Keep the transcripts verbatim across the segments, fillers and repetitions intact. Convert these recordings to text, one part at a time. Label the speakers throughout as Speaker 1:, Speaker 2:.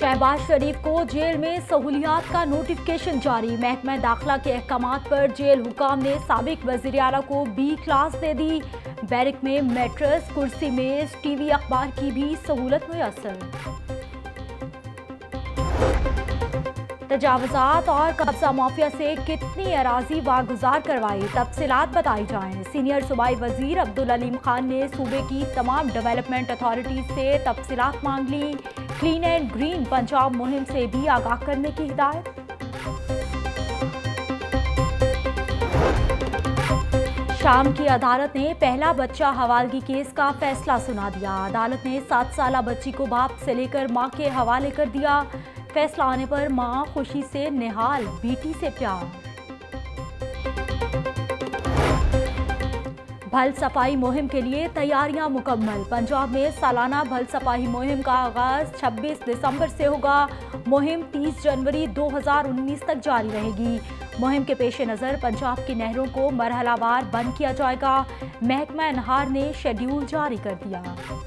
Speaker 1: शहबाज शरीफ को जेल में सहूलियात का नोटिफिकेशन जारी। महकमा दाखिला के अहकामात पर जेल हुकाम ने साबिक वज़ीर आला को बी क्लास दे दी। बैरक में मैट्रेस, कुर्सी, मेज, टीवी, अखबार की भी सहूलत मुयस्सर। तजावुज़ात और कब्जा माफिया से कितनी अराजी वागुजार करवाई, तफसीलात बताई जाएं। सीनियर सूबाई वजीर अब्दुल अलीम खान ने सूबे की तमाम डेवलपमेंट अथॉरिटीज से तफसीलात मांग ली। क्लीन एंड ग्रीन पंजाब मुहिम से भी आगाह करने की हिदायत। शाम की अदालत ने पहला बच्चा हवालगी केस का फैसला सुना दिया। अदालत ने सात साल बच्ची को बाप से लेकर मां के हवाले कर दिया। फैसला आने पर मां खुशी से निहाल, बेटी से प्यार। भल सफाई मुहिम के लिए तैयारियां मुकम्मल। पंजाब में सालाना भल सफाई मुहिम का आगाज छब्बीस दिसंबर से होगा। मुहिम तीस जनवरी दो हज़ार उन्नीस तक जारी रहेगी। मुहिम के पेश नज़र पंजाब की नहरों को मरहलावार बंद किया जाएगा। महकमा नहार ने शेड्यूल जारी कर दिया।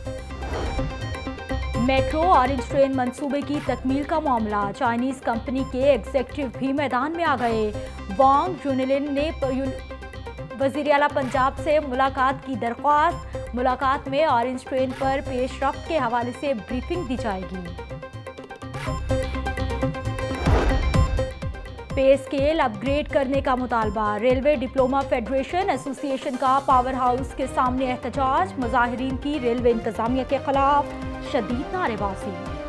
Speaker 1: मेट्रो ऑरेंज ट्रेन मंसूबे की तकमील का मामला। चाइनीज कंपनी के एग्जीक्यूटिव भी मैदान में आ गए। वांग यूनिलिन ने वज़ीर आला पंजाब से मुलाकात की दरख्वास्त। मुलाकात में ऑरेंज ट्रेन पर पेशरफ्त के हवाले से ब्रीफिंग दी जाएगी। पे स्केल अपग्रेड करने का मुतालबा। रेलवे डिप्लोमा फेडरेशन एसोसिएशन का पावर हाउस के सामने एहतजाज। मुजाहिरीन की रेलवे इंतजामिया के खिलाफ शदीद नारेबाजी।